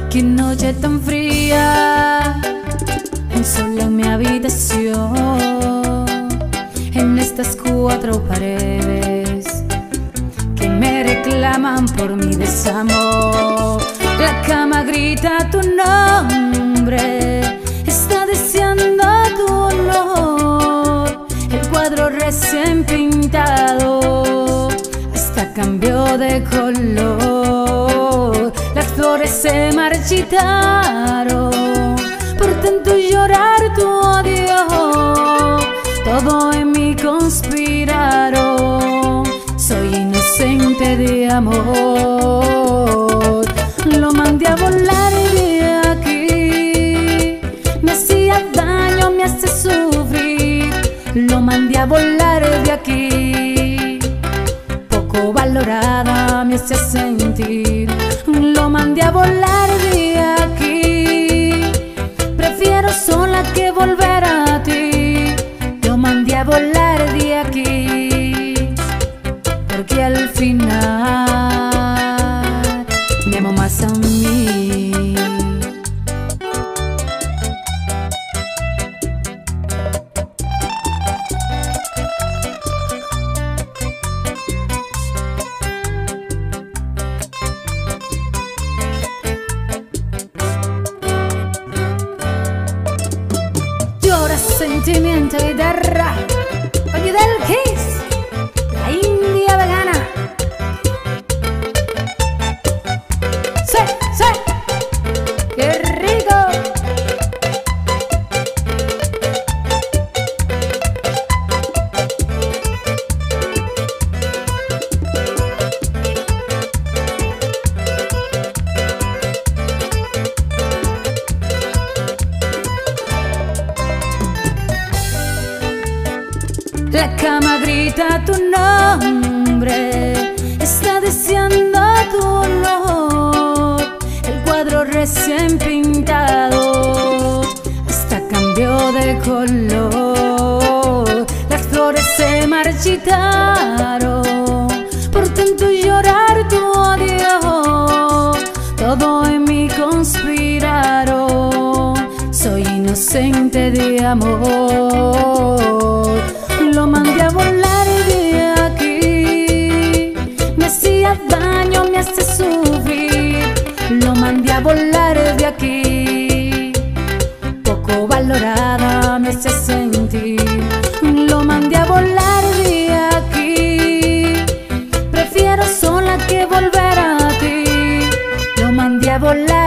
Qué noche tan fría, en solo en mi habitación, en estas cuatro paredes que me reclaman por mi desamor. La cama grita tu nombre, está deseando tu olor. El cuadro recién pintado hasta cambió de color. Las flores se marchitaron por tanto llorar tu odio. Todo en mí conspiraron, soy inocente de amor. Lo mandé a volar de aquí, me hacía daño, me hace sufrir. Lo mandé a volar de aquí, poco valorada me hace sentir. Lo mandé a volar de aquí, prefiero sola que volver a ti. Lo mandé a volar de aquí, porque al final me amo más a mí. Llora sentimiento y guerra, oye del Kiss, la India vegana. ¡Sí, sí! ¡Qué rico! La cama grita tu nombre, está deseando tu olor. El cuadro recién pintado hasta cambió de color. Las flores se marchitaron por tanto llorar tu odio. Todo en mí conspiraron, soy inocente de amor. Lo mandé a volar de aquí, me hacía daño, me hace sufrir. Lo mandé a volar de aquí, poco valorada me hace sentir. Lo mandé a volar de aquí, prefiero sola que volver a ti. Lo mandé a volar